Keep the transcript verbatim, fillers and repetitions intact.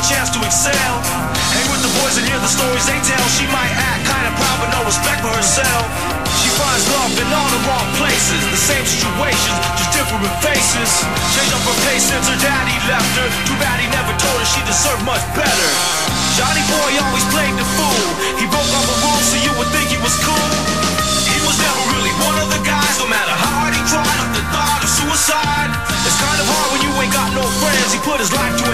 chance to excel. Hang with the boys and hear the stories they tell. She might act kinda proud but no respect for herself. She finds love in all the wrong places. The same situations, just different faces. Changed up her pace since her daddy left her. Too bad he never told her she deserved much better. Johnny boy always played the fool. He broke all the rules so you would think he was cool. He was never really one of the guys. No matter how hard he tried, up the thought of suicide. It's kind of hard when you ain't got no friends. He put his life to